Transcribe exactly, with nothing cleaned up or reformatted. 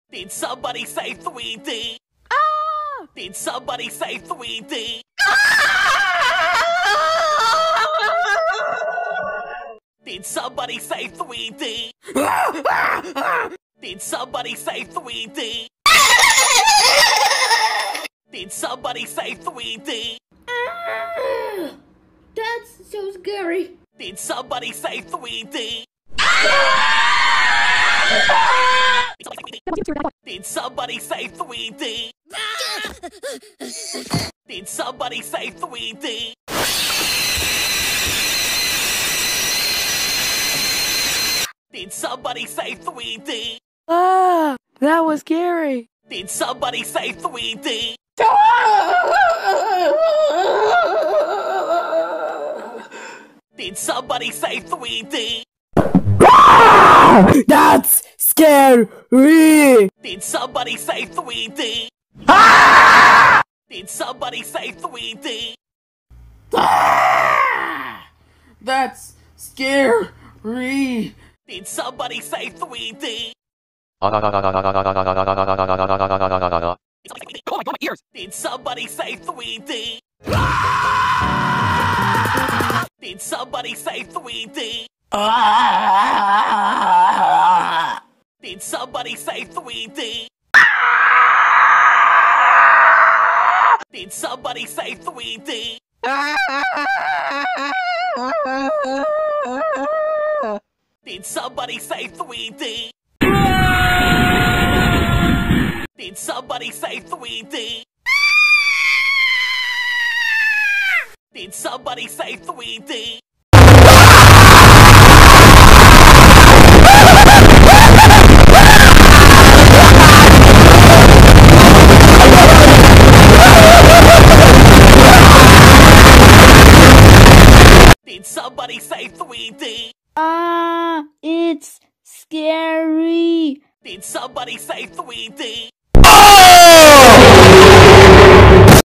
Did somebody say three D? Ah! Did somebody say three D? Did somebody say three D? Did somebody say three D? Did somebody say three D? That's so scary. Did somebody say three D? Did somebody say three D? Did somebody say three D? Did somebody say three D? Ah, that was scary. Did somebody say three D? Did somebody say three D? That's scary. Did somebody say three D? Did somebody say three D? That's scary. Did somebody say three D? Oh my god, my ears! Did somebody say three D? Did somebody say three D? Did somebody say three D? Did somebody say three D? Did somebody say three D? Did somebody say three D? Did somebody say three D? Did somebody say three D? Ah, it's scary. Did somebody say three D?